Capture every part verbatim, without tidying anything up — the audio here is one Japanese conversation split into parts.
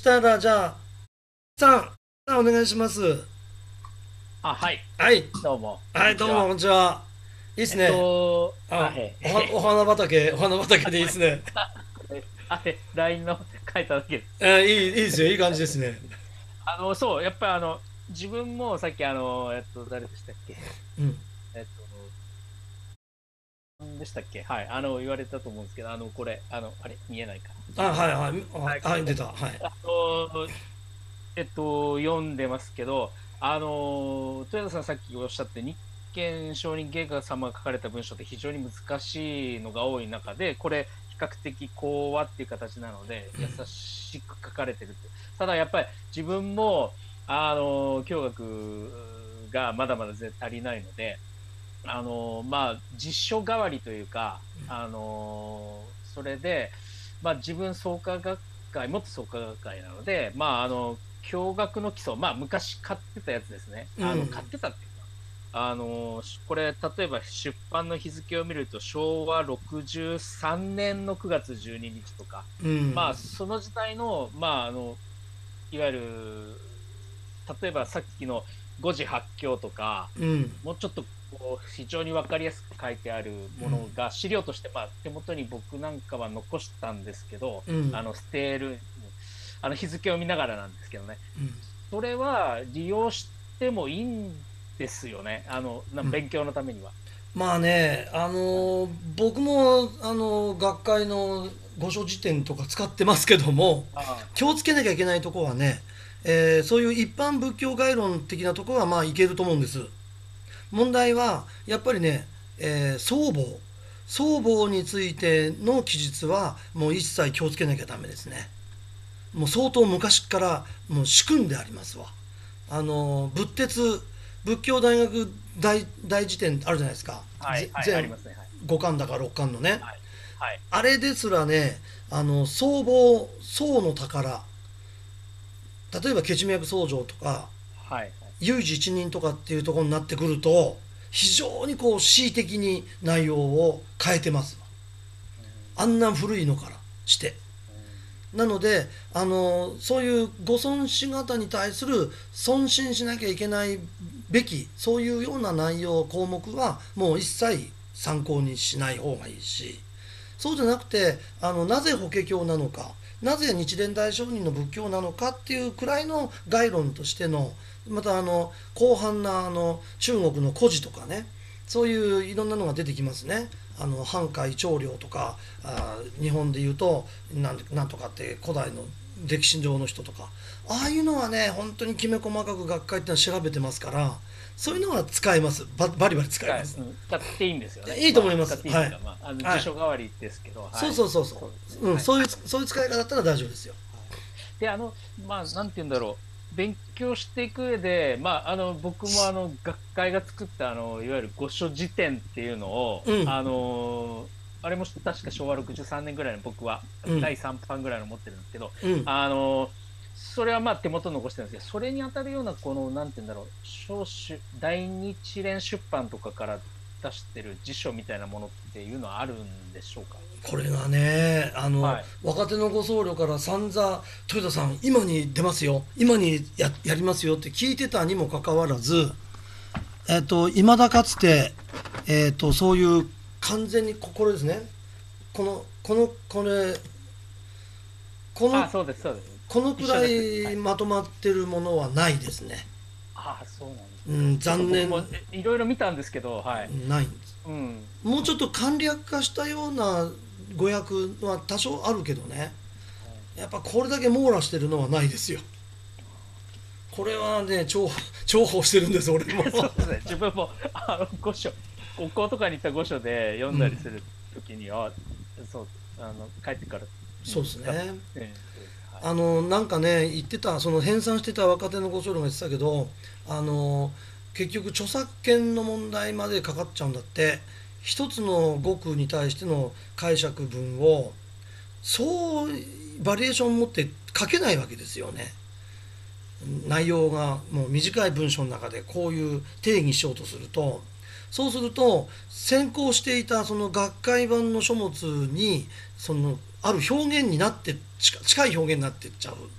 したら、じゃあ、さん、さんお願いします。 あ、はい。 はい。 どうも、こんはい、どうも、こんにちは。 にちは。いいっすえっね。 と、あ、 あ、 へおは、おへ、 花畑、お花畑あ、ごめん。 でいいっすね。 あ、これ、あれ、ライン の書いただけです。 えいい、いいですよ。いい感じあ、 ですね。 あの、そう、やっぱりあの、自分もさっきあの、えっと、誰でしたっけ？ うん。 えっと、何でしたっけ？はい、あの、言われたと思うんですけど、あの、これ、あの、あれ、見えないかな。 あ、 ちょっと待って。 はい、はい、 はい、 あはい、出これ、 た。はい。 あの、えっと、読んでますけど、あの、豊田さんさっきおっしゃって、日憲上人外科様が書かれた文章って非常に難しいのが多い中で、これ、比較的講和っていう形なので、優しく書かれてるって。ただやっぱり自分も、あの、教学がまだまだ全然足りないので、あの、まあ、実書代わりというか、あの、それで、まあ、自分創価学会、元創価学会なので、まあ、あの、教学の基礎、まあ、昔買ってたやつですね。あの、 うん。 買ってたっていうか、あの、これ、例えば出版の日付を見ると、昭和ろくじゅうさんねんのくがつじゅうににちとか、 うん。 まあ、その時代の、まあ、あの、いわゆる、例えばさっきの誤字発狂とか、 うん。 もうちょっとこう非常に分かりやすく書いてあるものが資料として、まあ、手元に僕なんかは残したんですけど、 うん。 あの捨てる、あの日付を見ながらなんですけどね、それは利用してもいいんですよね、あのな勉強のためには。 まあね、あはい、 の僕も、あの学会の御所辞典とか使ってますけども、 あ気をつけなきゃいけないところはね、えーそういう一般仏教概論的なところはまあいけると思うんです。問題はやっぱりね、えー僧帽僧帽についての記述はもう一切気をつけなきゃダメですね。もう相当昔からもう仕組んでありますわ。あの仏哲仏教大学大大辞典あるじゃないですか。 はい、はい、あり全ますね。はい、 ご巻だかろっかんのね、 はい、はい、 あれですらね、あの僧帽僧の宝、例えば血脈僧正とかはい、はい。 唯一一人とかっていうところになってくると、非常にこう恣意的に内容を変えてます。 うん、 あんな古いのからして。 うん、 なので、あのそういうご尊師方に対する尊信しなきゃいけないべき、そういうような内容項目はもう一切参考にしない方がいいし、そうじゃなくて、あのなぜ法華経なのか、なぜ日蓮大聖人の仏教なのかっていうくらいの概論としての、またあの広範なあの中国の故事とかね、そういういろんなのが出てきますね。あの半海長領とか、あ日本でいうとなんなんとかって古代の歴史上の人とか、ああいうのはね本当にきめ細かく学会ってのは調べてますから、そういうのは使えます。ババリバリ使え使え、 ます。 うん、使っていいんですよね。 いいと思まあ、 います。はい。 使っていいっていうか、まあ、あの辞はい。 書代わりですけど、 そうはい。 そうそうそそうですね。 う。うん、 はい。 そういう、そういう使い方だったら大丈夫ですよ。 で、あの、まあ、なんて言うんだろう。勉強していく上で、まあ、あの、僕もあの、学会が作った、あの、いわゆる御所辞典っていうのを、 うん、 あの、あれも確か昭和ろくじゅうさんねんぐらいの僕は、 うん、 だいさん版ぐらいの持ってるんですけど、 うん。 あの、それはまあ手元に残してるんですけど、それに当たるような、この、なんて言うんだろう、小出、大日蓮出版とかから出してる辞書みたいなものっていうのはあるんでしょうか？ これがね、あの、 はい。 若手のご僧侶から散々、豊田さん、今に出ますよ、今にややりますよって聞いてたにもかかわらず、えっと、未だかつて、えっと、そういう完全にここれですね。この、この、これ、この、 あ、そうです、そうです。 このくら一緒です。はいい。 まとまってるものはないですね。 ああ、そうなんですね。 うん、 ちょっと残念、 僕もえいろいろ見たんですけど、はい。 ないんです。 うん。 もうちょっと簡略化したような語訳は多少あるけどね、 はい。 やっぱこれだけ網羅してるのはないですよ。これはね重重宝してるんです俺も。 そうですね。自分も、あの、御所、高校とかに行った御所で読んだりするときには、そう、あの、帰ってから、うそうでん、使っ、 すね。 えーそうですね。はい。 あのなんかね言ってた、その編纂してた若手のご長老が言ってたけど、あの結局著作権の問題までかかっちゃうんだって。一つの語句に対しての解釈文をそうバリエーション持って書けないわけですよね。内容がもう短い文章の中でこういう定義しようとすると、そうすると先行していたその学会版の書物にそのある表現になって近い表現になっていっちゃう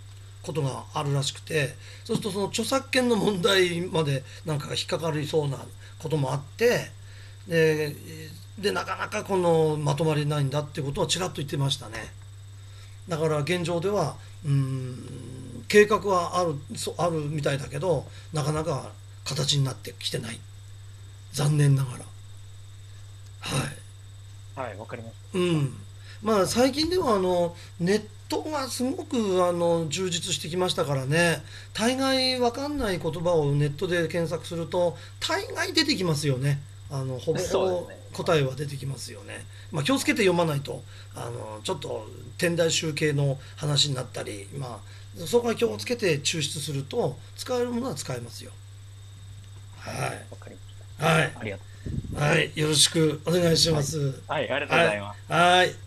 ことがあるらしくて、そうするとその著作権の問題までなんか引っかかりそうなこともあって、ででなかなかこのまとまりないんだっていうことはちらっと言ってましたね。だから現状ではうーん計画はあるそあるみたいだけど、なかなか形になってきてない、残念ながら。はい。 はい、わかりましうん、まあ最近ではあのネットがすごくあの充実してきましたからね、大概わかんない言葉をネットで検索すると大概出てきますよね。あのほた。 ぼほぼそうですね。 答えは出てきますよね。まあ、気をつけて読まないとあのちょっと天台宗系の話になったり、まあ、そこは気をつけて抽出すると使えるものは使えますよ。 はい、 はわかりましい。はい。 た。ありがとう。 はい。よろしくお願いしはい、 ます。 はい、ありがとうごはい。 ざいます。 はい。